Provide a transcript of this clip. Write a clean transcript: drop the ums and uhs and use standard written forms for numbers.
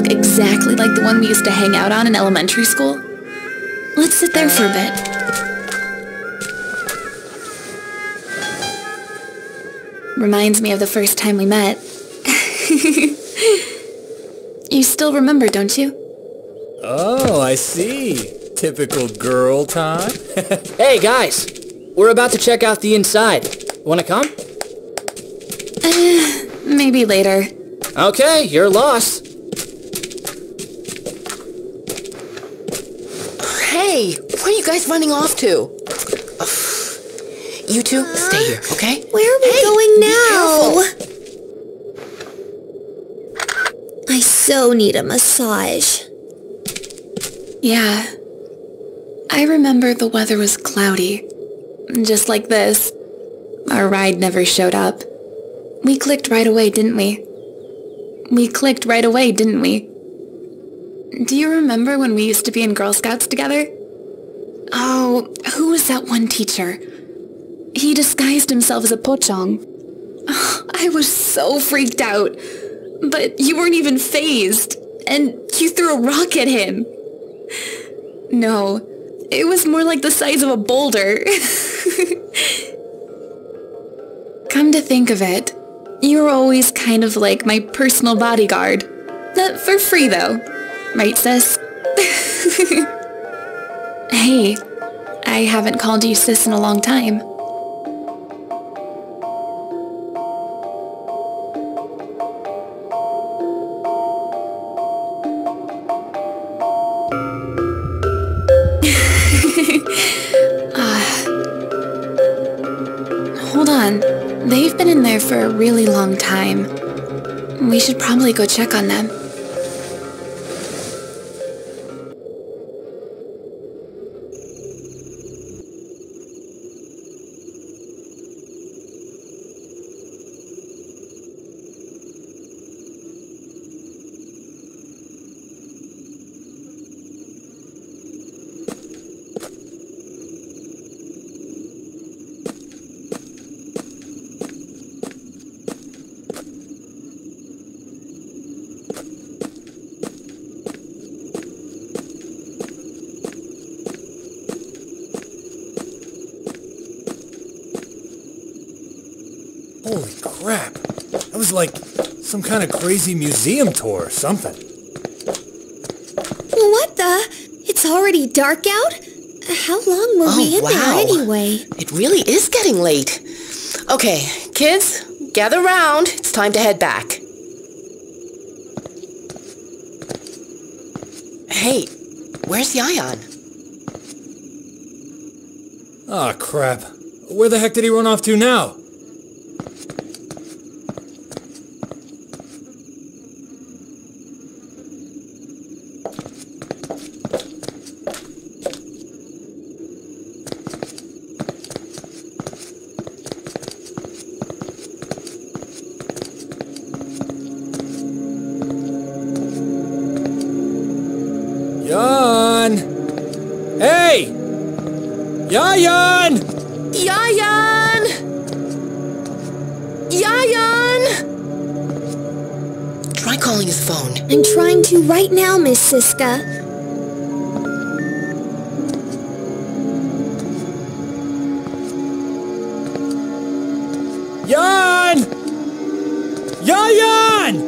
exactly like the one we used to hang out on in elementary school. Let's sit there for a bit. Reminds me of the first time we met. You still remember, don't you? Oh, I see. Typical girl time. Hey, guys. We're about to check out the inside. Wanna come? Maybe later. Okay, you're lost. Hey, where are you guys running off to? You two, stay here, okay? Where are we going now? Be careful. I so need a massage. Yeah. I remember the weather was cloudy. Just like this. Our ride never showed up. We clicked right away, didn't we? Do you remember when we used to be in Girl Scouts together? Oh, who was that one teacher? He disguised himself as a pocong. I was so freaked out. But you weren't even fazed. And you threw a rock at him. No, it was more like the size of a boulder. Come to think of it, you were always kind of like my personal bodyguard. For free, though. Right, sis? Hey, I haven't called you sis in a long time. Hold on. They've been in there for a really long time. We should probably go check on them. Holy crap. That was like some kind of crazy museum tour or something. What the? It's already dark out? How long were we in there anyway? It really is getting late. Okay, kids, gather round. It's time to head back. Hey, where's the Ion? Ah, crap. Where the heck did he run off to now? Jan! Hey! Yayan! Yayan! Yayan! Try calling his phone. I'm trying to right now, Miss Siska. Jan! Yayan!